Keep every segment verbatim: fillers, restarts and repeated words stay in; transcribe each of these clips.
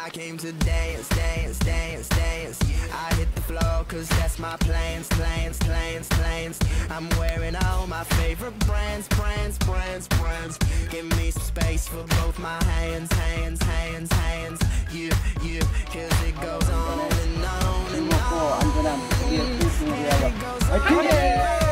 came to dance, dance, dance, dance. I hit the floor cause that's my plans, plans, plans, plans. I'm wearing all my favorite brands, brands, brands, brands. Give me some space for both my hands, hands, hands, hands. You, you, cause it goes on and on and on. And it goes on and on.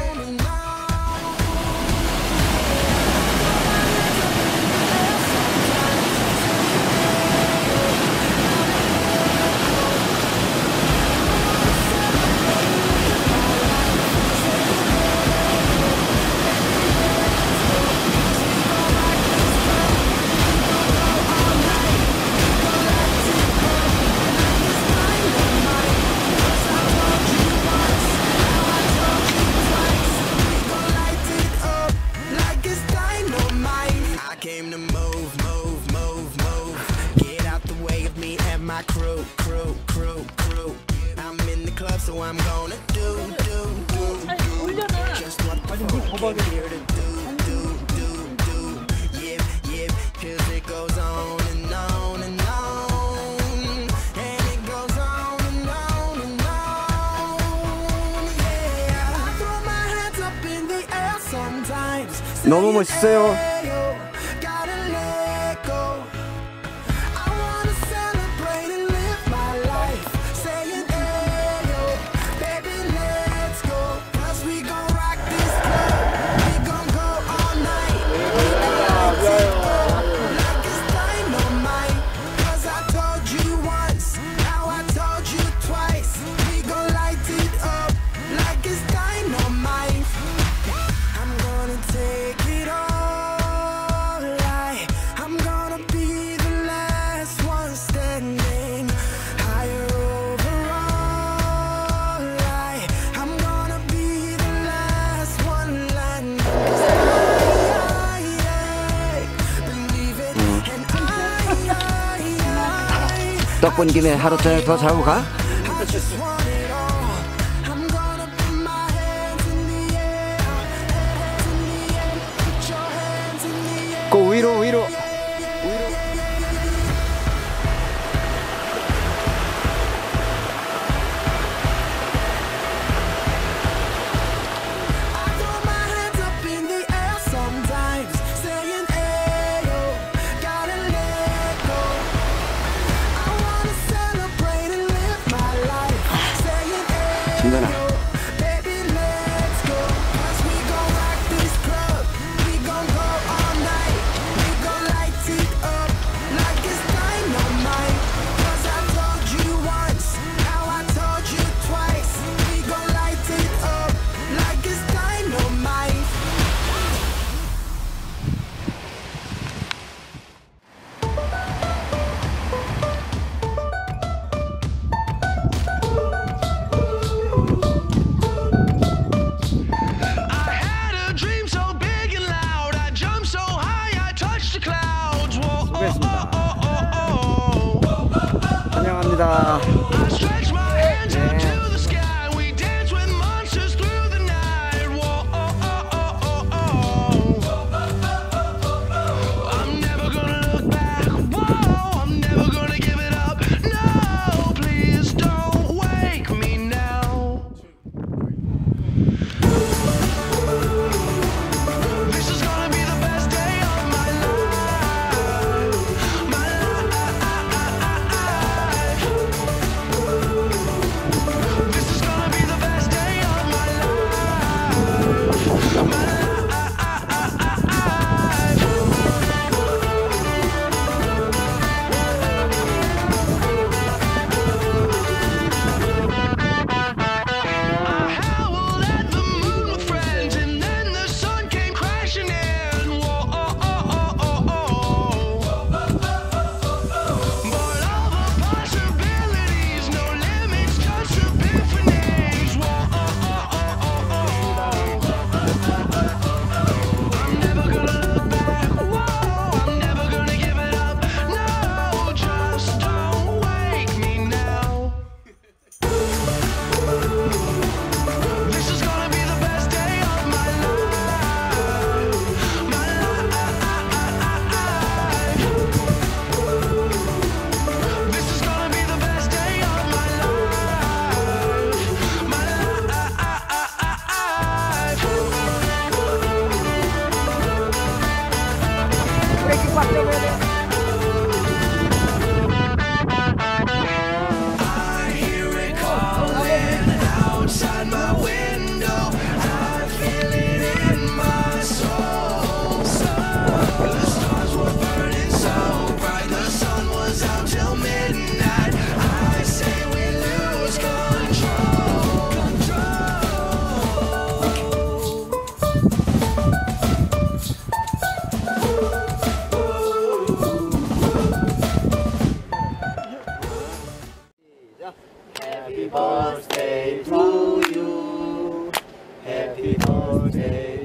Crew, crew, crew, crew. I'm in the club, so I'm gonna do, do, do, do. Just what the fuck I'm here to do, do, do, do. Yeah, yeah, cause it goes on and on and on. And it goes on and on and on. Yeah, I throw my hands up in the air sometimes. 너무 멋있어요. 떡 본 김에 하루 저녁 더 자고 가? 고 위로 위로 진단아 환영합니다. 네.